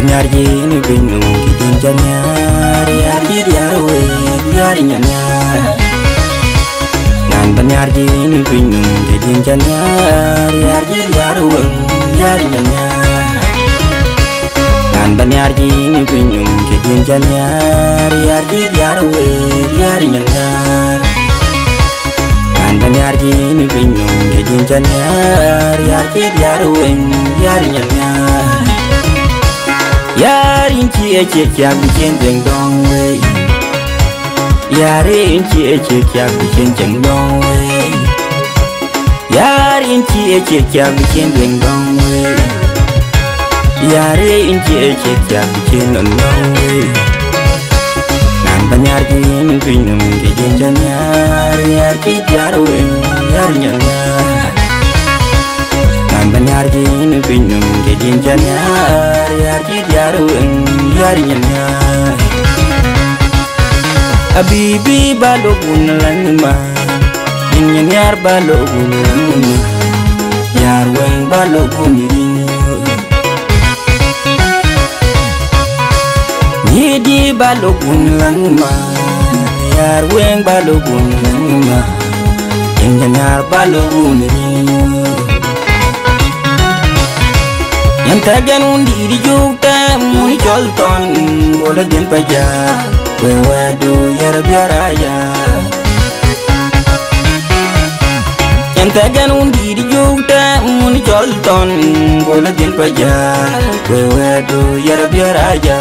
nyarji ni bingung kidin janyar yarji diarwe diarinya nan banyarji ni bingung kidin janyar yarji diarwe diarinya nan banyarji ni bingung kidin janyar yarji diarwe diarinya nan banyarji ni bingung kidin janyar yarji diarwe diarinya yarin ci ece kya bikin jeng dong wei yarin ci ece kya bikin jeng dong wei yarin ci ece kya bikin jeng dong wei yarin ci ece kya bikin dong wei nan banyar gini pinum gijin janyar yar ki jarwe yar nyanyar nan banyar gini pinum gijin janyar yar ki jarwe yar nyanyar Habibi balogun langma nyanyar balogun langma yar weng balogun rinyo Yedi balogun langma yar weng balogun langma nyanyar balogun rinyo yang tagan undi di jukta muni colton bola den pajar wewadu yar biaraya yang tagan undi di jukta muni colton bola den pajar wewadu yar biaraya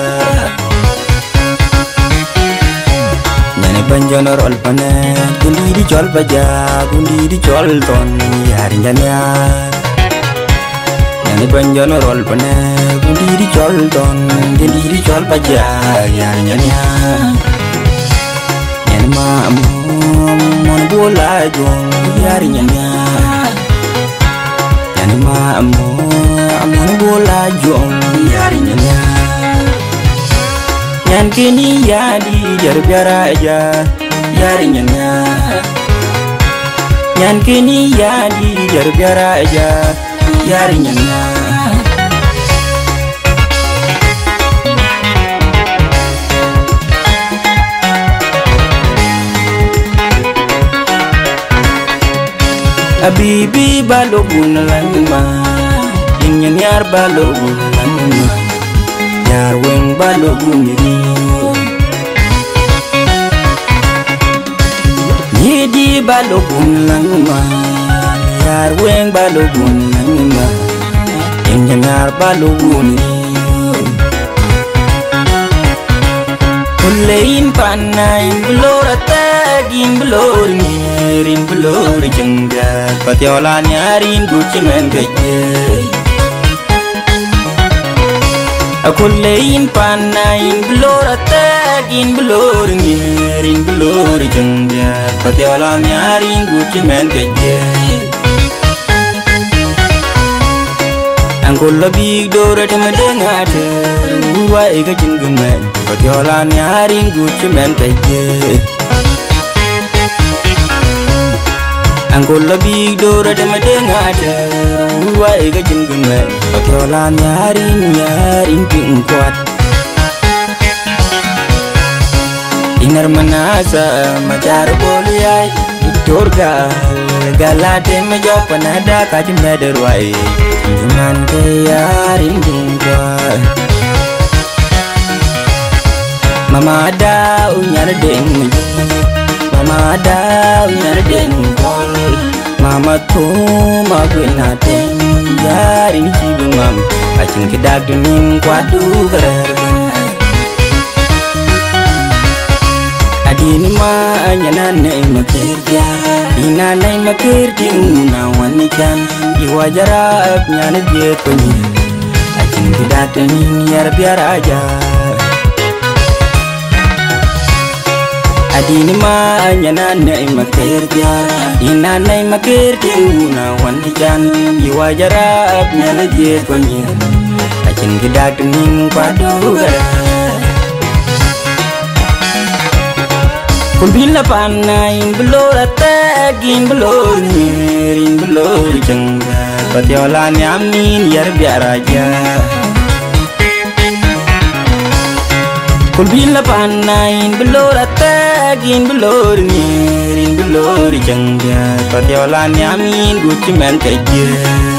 nane banjono rol pane gundi di col pajar gundi di colton yar nyanyar Nani banjono rol pane gundi di colton gundi di col pajak yar nyanya nyan mamu mon bola jong yar nyanya nyan mamu mon bola jong yar nyanya nyan kini ya di jar biara aja yar nyanya nyan kini ya di jar biara aja yarinya Habibi balogun langma nyanyar balogun langma yar weng balogun rinyo Yedi balogun langma yar weng balogun langma nyanyar balogun kulein panai blora tagin blor ngirin blor jengga patiola nyarin gucimen gaje kulein panai blora tagin blor ngirin blor jengga patiola nyarin gucimen gaje Angkul lebih dora tema dengar Wa ega jenggemen Patiolan yaring gucemen teje Angkul lebih dora tema dengar Wa ega jenggemen Patiolan yaring pingkuat Inar menasa macar boliyai Durga galate mejopan ada kajim mederwai Jangan keyarin jingga Mama ada unyar deng Mama ada unyar deng Mama tu magwina deng Yarin hibumam Acing kedak dunin kuadu gerarban Adini ma nyanane makirja Inanay makirja unawan ikan Iwajarab nyana biet penyi Acing kedatenin yar biar aja Adini ma nyanane makirja Inanay makirja unawan ikan Iwajarab nyana biet penyi Acing kedatenin kuadu gerarban Kumbila panai belora tagin belor ngirin belor jengga Patiolan yamin yar biar aja Kulbila panain belor atagin belor ngirin belor jangga Padiolan yamin guci men kaje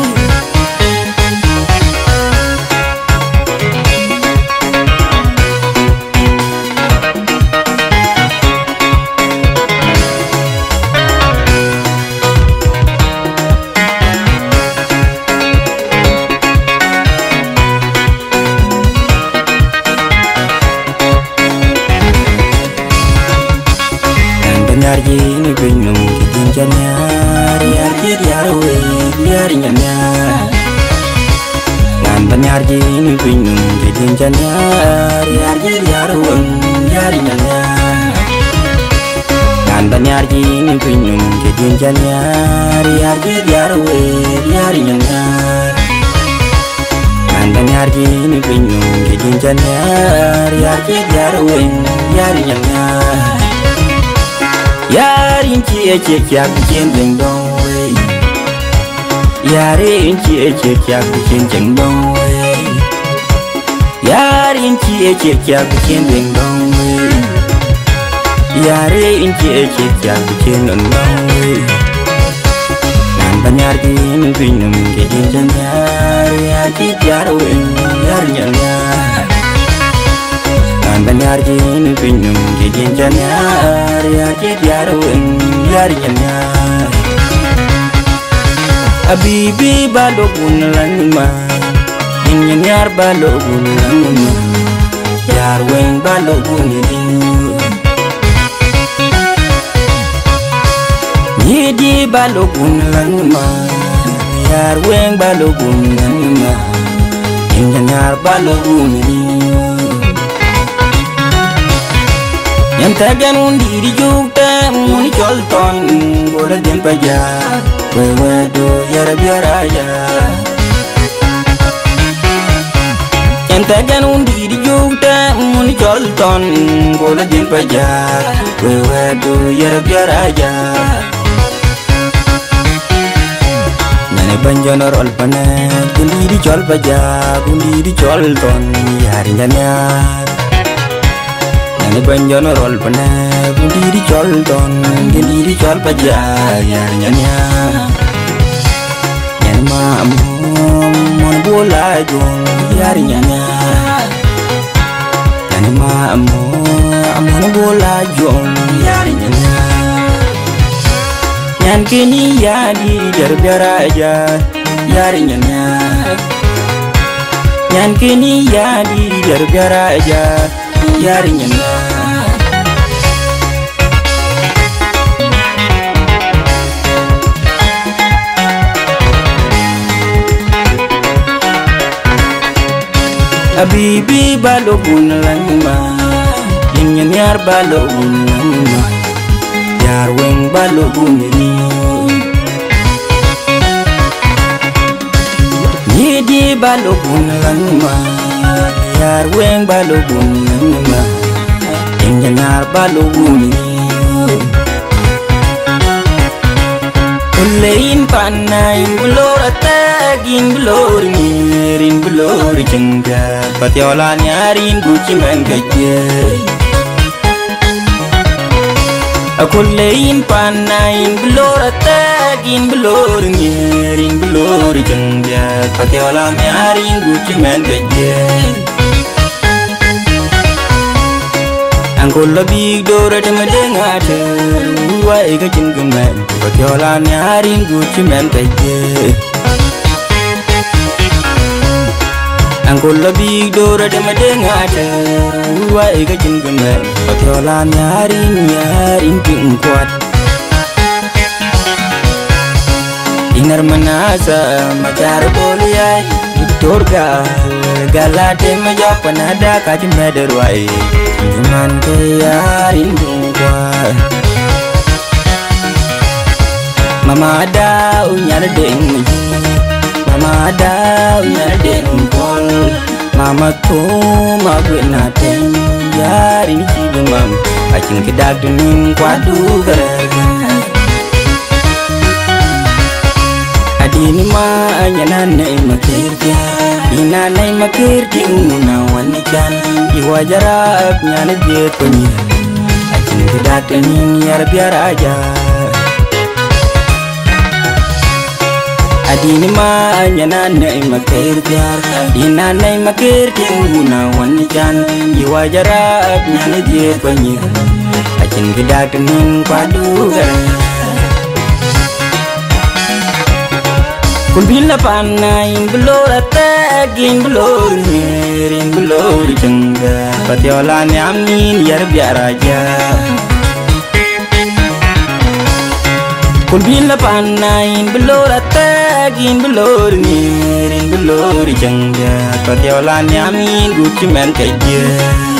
Ini bingung kijin janyar yar kidiarwe yar nyanyar Nan banyar ini bingung kijin janyar yar kidiarwe yar nyanyar Nan banyar ini bingung kijin janyar yar kidiarwe yar nyanyar Nan banyar ini bingung kijin janyar yar kidiarwe yar nyanyar Yarin ci ece kya bikin dingdong wei Yarin ci ece kya bikin dingdong wei Yarin ci ece kya bikin dingdong wei Yarin ci ece kya bikin dingdong wei Nan banyar gini binum gejin janyar ya kityar wei yar nyanyar Banyar gini binum gijin janyar ya kidyar wen yar janyar Abibi balogun lanma Inyar balogun lanma Yar wen balogun yidin Yidi balogun lanma Yar wen balogun lanma Inyar balogun yidin Yantagan undi di jukta muni colton Bola den paja Wewedo yara biaraja Yantagan undi di jukta muni colton Bola den paja Wewedo yara biaraja Nane banjono rol panet Gundi di col paja Gundi di colton Yari nyanyar Nane banjono rol pane bundi di col don gendi di col paja yar nyanya Nyan ma mon bola jong yar nyanya Nyan ma mon bola jong yar nyanya Nyan kini ya di jarbara aja yar nyanya Nyan kini ya di jarbara aja yarinya na Abibi balogun langma Ingin yar balogun langma Yar weng balogun ni Yidi balogun langma Yar weng balogun langma Ingin yar balogun ni Ulein panain bulor atagin bulor ngirin bulor jengga Patiolan yarin guci men gajah Ulein panain bulor atagin bulor ngirin bulor jengga Patiolan yarin guci men gajah Angkol lebih dora de medengate Wai ka jenggemen Patiolan yarin guci men gajah Angkol lebih dora de medengate Wai ka jenggemen Patiolan yarin pingkuat Dinar menasa macar boliyai Turga galate majapan ada kajim mederwai Cuman yarin pingkuat Mama ada unyar deng Mama ada unyar deng pol Mama tu magwena deng yarin cibumam Acing kedak dening kwadu garaga Adini ma anyanan makirja Ina nai makir di una wanikan Iwajarab nyana dia punya Acin tidak tenin yar biar aja Adini ma nyana nai makir biar Ina nai makir di una wanikan Iwajarab nyana dia punya Acin tidak tenin padugan Kulbila panain belor atagin belor ngerin belor jengga Patiolan yamin yar biar aja Kulbila panain belor atagin belor ngerin belor jengga Patiolan yamin guci men kaja